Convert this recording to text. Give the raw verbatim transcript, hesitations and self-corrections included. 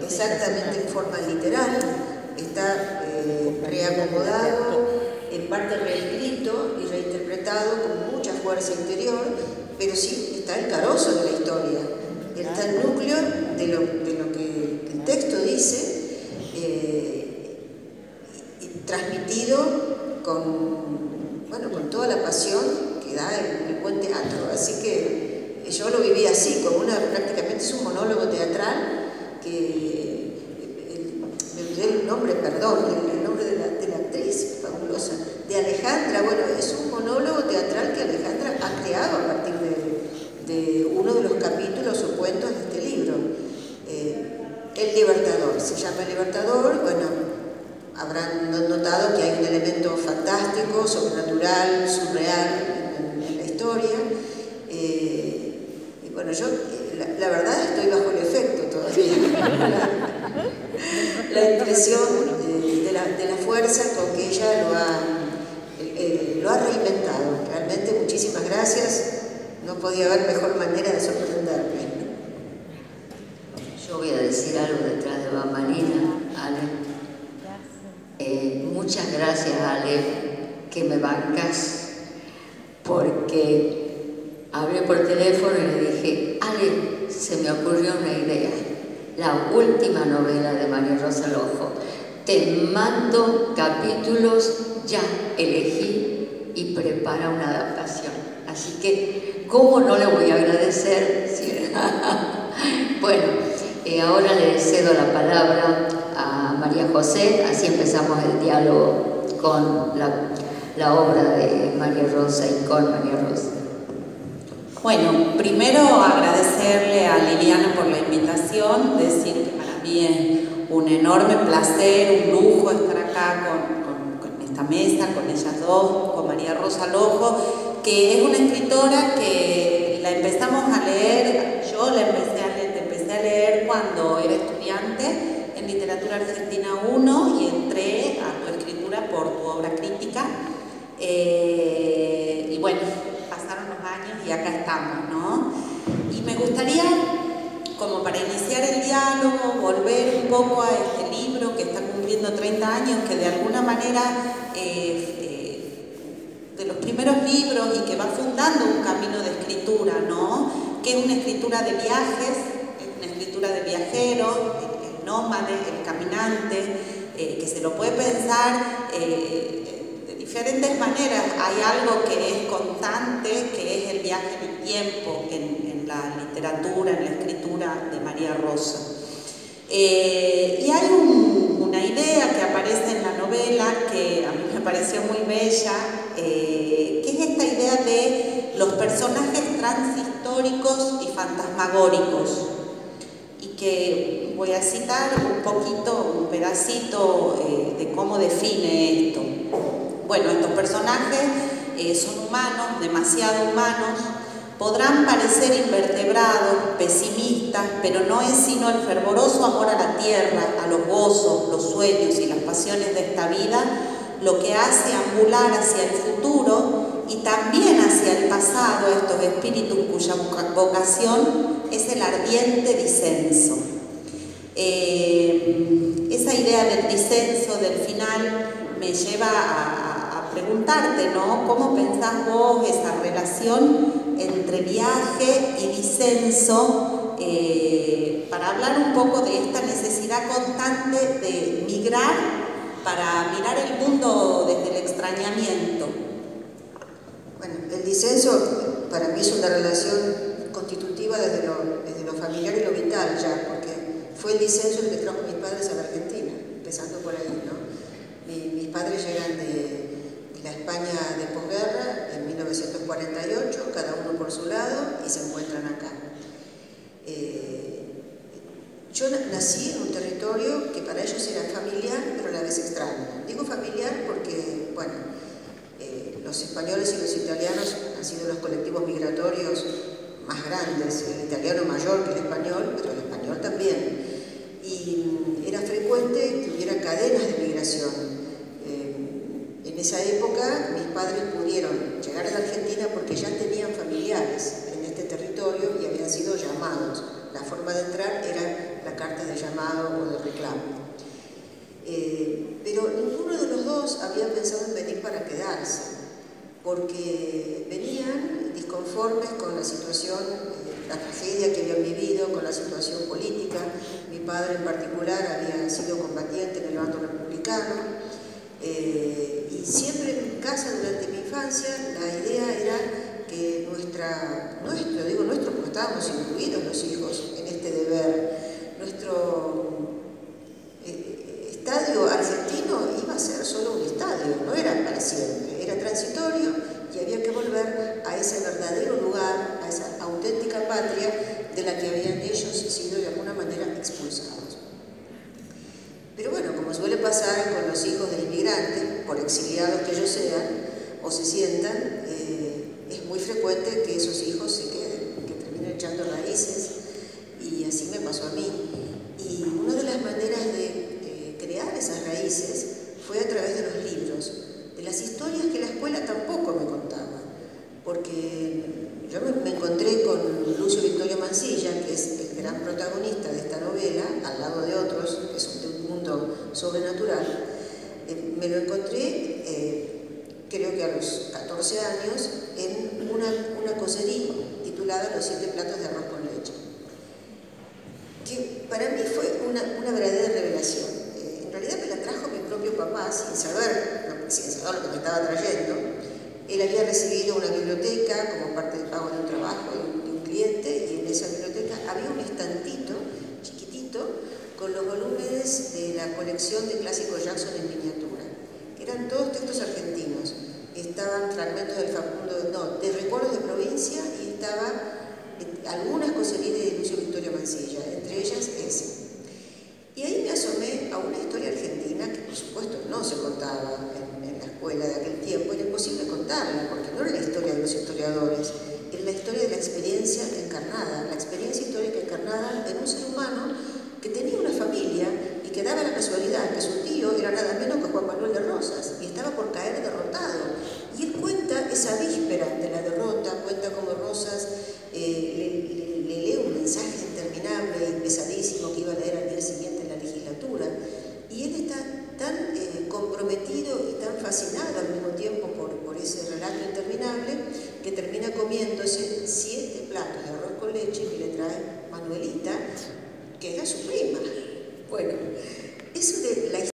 exactamente en forma literal, está eh, reacomodado, en parte reescrito y reinterpretado con mucha fuerza interior, pero sí está el carozo de la historia, está el núcleo de lo, de lo que el texto dice, eh, y, y transmitido con, bueno, con toda la pasión que da el, el buen teatro. Así que yo lo viví así, como una, prácticamente es un monólogo teatral que, el, me olvidé el nombre, perdón, el, el nombre de la, de la actriz fabulosa, de Alejandra. Bueno, es un monólogo teatral que Alejandra ha creado a partir de, de uno de los capítulos o cuentos de este libro. Eh, El Libertador, se llama El Libertador. Bueno, habrán notado que hay un elemento fantástico, sobrenatural, surreal en, en la historia. Eh, y bueno, yo la, la verdad estoy bajo el efecto todavía. la, la impresión de, de, la, de la fuerza con que ella lo ha, eh, lo ha reinventado. Realmente muchísimas gracias. No podía haber mejor manera de sorprenderme. Yo voy a decir algo detrás de bambalina, Ale. Eh, muchas gracias, Ale, que me bancas, porque hablé por teléfono y le dije: Ale, se me ocurrió una idea, la última novela de María Rosa Lojo, te mando capítulos, ya elegí y prepara una adaptación, así que ¿cómo no le voy a agradecer? Sí. Bueno, eh, ahora le cedo la palabra a María José, así empezamos el diálogo con la, la obra de María Rosa y con María Rosa. Bueno, primero agradecerle a Liliana por la invitación, decir que para mí es un enorme placer, un lujo estar acá con, con, con esta mesa, con ellas dos, con María Rosa Lojo, que es una escritora que la empezamos a leer, yo la empecé a leer, empecé a leer cuando era estudiante en Literatura Argentina uno y entré a tu escritura por tu obra crítica. Eh, y bueno, pasaron los años y acá estamos, ¿no? Y me gustaría, como para iniciar el diálogo, volver un poco a este libro que está cumpliendo treinta años, que de alguna manera eh, eh, de los primeros libros y que va fundando un camino de escritura, ¿no? Que es una escritura de viajes, es una escritura de viajeros, el, el nómade, el caminante, eh, que se lo puede pensar eh, de diferentes maneras. Hay algo que es constante, que es el viaje en el tiempo, en, en la literatura, en la escritura de María Rosa. Eh, y hay un, una idea que aparece en la novela que a mí me pareció muy bella, eh, que es esta idea de los personajes transhistóricos y fantasmagóricos, y que voy a citar un poquito, un pedacito eh, de cómo define esto. Bueno, estos personajes eh, son humanos, demasiado humanos, podrán parecer invertebrados, pesimistas, pero no es sino el fervoroso amor a la tierra, a los gozos, los sueños y las pasiones de esta vida lo que hace ambular hacia el futuro y también hacia el pasado a estos espíritus cuya vocación es el ardiente disenso. Eh, esa idea del disenso, del final, me lleva a, a preguntarte, ¿no? ¿Cómo pensás vos esa relación entre viaje y disenso, eh, para hablar un poco de esta necesidad constante de migrar para mirar el mundo desde el extrañamiento? Bueno, el disenso para mí es una relación constitutiva desde lo, desde lo familiar y lo vital ya, porque fue el disenso el que trajo a mis padres a la Argentina, empezando por ahí, ¿no? Mi, mis padres llegan de, de la España de posguerra en mil novecientos cuarenta y ocho, cada uno por su lado, y se encuentran acá. Eh, yo nací en un territorio que para ellos era familiar, pero a la vez extraño. Digo familiar porque, bueno, eh, los españoles y los italianos han sido los colectivos migratorios más grandes, el italiano mayor que el español, pero el español también. Y era frecuente que hubiera cadenas de migración. Eh, en esa época mis padres pudieron llegar a la Argentina porque ya tenían familiares en este territorio y habían sido llamados. La forma de entrar era la cartas de llamado o de reclamo. Eh, pero ninguno de los dos había pensado en venir para quedarse, porque venían disconformes con la situación, eh, la tragedia que habían vivido, con la situación política. Mi padre en particular había sido combatiente en el bando republicano, eh, y siempre en mi casa durante mi infancia la idea era que nuestra, nuestro, digo nuestro porque estábamos incluidos los hijos en este deber, nuestro eh, estadio argentino iba a ser solo un estadio, no era para siempre, era transitorio y había que volver a ese verdadero lugar, a esa auténtica patria de la que habían ellos sido de alguna manera expulsados. Pero bueno, como suele pasar con los hijos de inmigrantes, por exiliados que ellos sean o se sientan, eh, es muy frecuente que esos hijos se queden, que terminen echando raíces, y así me pasó a mí. Y una de las maneras de crear esas raíces fue a través de los libros, de las historias que la escuela tampoco me contaba, porque yo me, me encontré con Lucio Victorio Mansilla, que es el gran protagonista de esta novela, al lado de otros, que son de un mundo sobrenatural. Eh, me lo encontré, eh, creo que a los catorce años, en una, una cosería titulada Los siete platos de arroz con leche, que para mí fue una, una verdadera revelación. En realidad me la trajo mi propio papá sin saber, sin saber lo que me estaba trayendo. Él había recibido una biblioteca como parte del pago de un trabajo de un, de un cliente, y en esa biblioteca había un estantito chiquitito con los volúmenes de la colección de clásicos Jackson en miniatura, que eran todos textos argentinos. Estaban fragmentos del Facundo, no, de Recuerdos de Provincia, y estaba eh, algunas coserías de Lucio Victorio Mansilla, entre ellas ese. Y ahí me asomé a una historia argentina que, por supuesto, no se contaba en, en la escuela de aquel tiempo. Era imposible contarla, porque no era la historia de los historiadores, era la historia de la experiencia encarnada, la experiencia histórica encarnada en un ser humano que tenía una familia y que daba la casualidad que su tío era nada menos que Juan Manuel de Rosas y estaba por caer derrotado. Y él cuenta esa víspera de la derrota, cuenta cómo Rosas eh, le, le, le lee un mensaje interminable y pesadísimo que iba a leer al día siguiente en la legislatura, y él está tan eh, comprometido y tan fascinado al mismo tiempo por, por ese relato interminable, que termina comiéndose siete platos de arroz con leche que le trae Manuelita, que era su prima. Bueno, eso de la